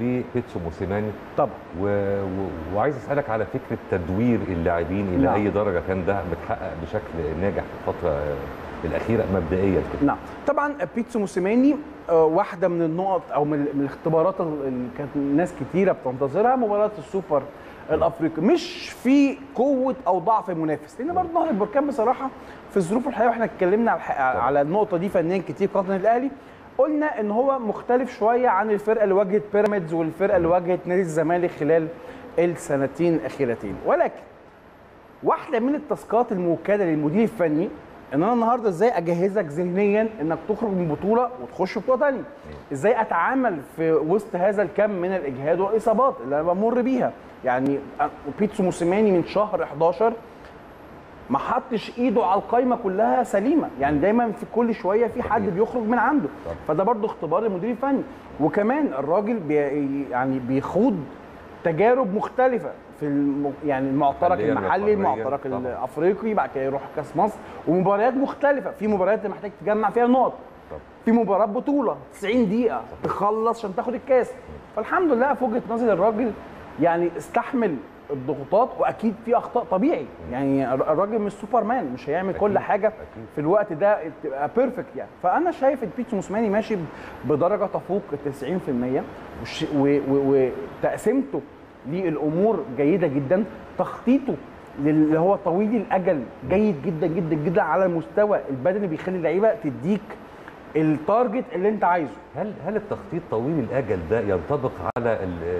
لبيتسو موسيماني طبعا. وعايز اسالك على فكره تدوير اللاعبين الى نعم. اي درجه كان ده متحقق بشكل ناجح في الفتره الاخيره مبدئيا كده. نعم طبعا بيتسو موسيماني واحده من النقط او من الاختبارات اللي كانت ناس كتيره بتنتظرها مباراه السوبر الافريقي، مش في قوه او ضعف المنافس، لان برضه نهضه البركان بصراحه في الظروف الحقيقيه، واحنا اتكلمنا على النقطه دي فنيا كتير قناه النادي الاهلي، قلنا ان هو مختلف شويه عن الفرقه اللي واجهت بيراميدز والفرقه اللي واجهت نادي الزمالك خلال السنتين الاخيرتين، ولكن واحده من التاسكات الموكله للمدير الفني ان انا النهارده ازاي اجهزك ذهنيا انك تخرج من بطوله وتخش بطوله ثانيه، ازاي اتعامل في وسط هذا الكم من الاجهاد والاصابات اللي انا بمر بيها. يعني بيتسو موسيماني من شهر 11 ما حطش ايده على القايمه كلها سليمه، يعني دايما في كل شويه في حد بيخرج من عنده، فده برضو اختبار المدير الفني. وكمان الراجل يعني بيخوض تجارب مختلفه في يعني المعترك المحلي، المعترك الافريقي، بعد كده يروح كاس مصر ومباريات مختلفه، في مباريات محتاج تجمع فيها نقط، في مباراه بطوله 90 دقيقه تخلص عشان تاخد الكاس. فالحمد لله في وجهه نظري الراجل يعني استحمل الضغوطات، واكيد في اخطاء طبيعي، يعني الراجل مش سوبرمان، مش هيعمل كل حاجه في الوقت ده تبقى بيرفكت يعني. فانا شايف ان بيتسو موسيماني ماشي بدرجه تفوق ال 90%، وتقسيمته للامور جيده جدا، تخطيطه اللي هو طويل الاجل جيد جدا جدا جدا على المستوى البدني، بيخلي اللعيبه تديك التارجت اللي انت عايزه. هل التخطيط طويل الاجل ده ينطبق على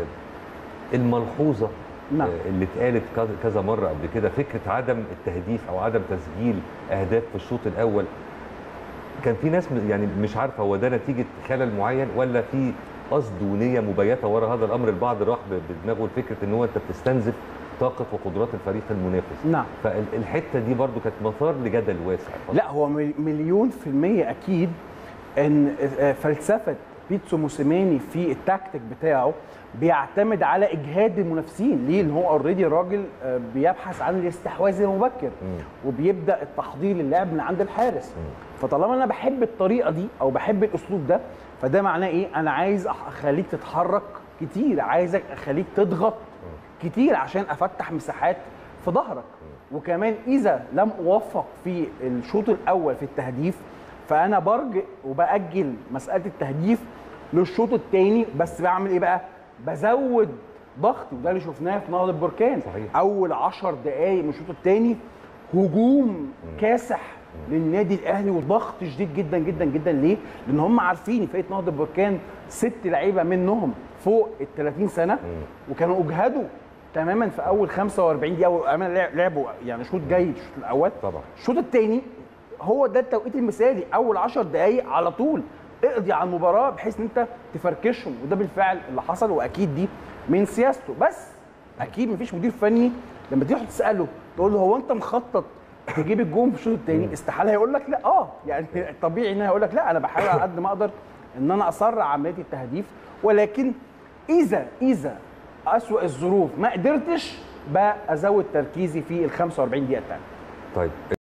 الملحوظه نعم. اللي اتقالت كذا مره قبل كده، فكره عدم التهديف او عدم تسجيل اهداف في الشوط الاول؟ كان في ناس يعني مش عارفه هو ده نتيجه خلل معين ولا في قصد ونيه مبيته ورا هذا الامر. البعض راح بدماغه لفكره ان هو انت بتستنزف طاقه وقدرات الفريق المنافس. نعم. فالحته دي برضو كانت مثار لجدل واسع. لا هو مليون في المية اكيد ان فلسفه بيتسو موسيماني في التكتيك بتاعه بيعتمد على اجهاد المنافسين، ليه؟ ان هو اوريدي راجل بيبحث عن الاستحواذ المبكر وبيبدا التحضير للعب من عند الحارس. فطالما انا بحب الطريقه دي او بحب الاسلوب ده، فده معناه ايه؟ انا عايز اخليك تتحرك كتير، عايزك اخليك تضغط كتير عشان افتح مساحات في ظهرك. وكمان اذا لم اوفق في الشوط الاول في التهديف، فانا برجع وباجل مساله التهديف للشوط الثاني، بس بعمل ايه بقى؟ بزود ضغطي، وده اللي شفناه في نهضه البركان. صحيح. اول 10 دقائق من الشوط الثاني هجوم كاسح للنادي الاهلي وضغط شديد جدا جدا جدا. ليه؟ لان هم عارفين فرقه نهضه البركان 6 لعيبه منهم فوق ال 30 سنه، وكانوا اجهدوا تماما في اول 45 دقيقه، وامانه لعبوا يعني شوط جيد الشوط الاول. طبعا الشوط الثاني هو ده التوقيت المثالي، اول 10 دقائق على طول اقضي على المباراه بحيث ان انت تفركشهم، وده بالفعل اللي حصل، واكيد دي من سياسته. بس اكيد مفيش مدير فني لما تيجي تساله تقول له هو انت مخطط تجيب الجون في الشوط الثاني، استحاله هيقول لك لا. يعني طبيعي ان هيقول لك لا، انا بحاول على قد ما اقدر ان انا اسرع عمليه التهديف، ولكن اذا اسوأ الظروف ما قدرتش بقى ازود تركيزي في ال 45 دقيقه الثانيه. طيب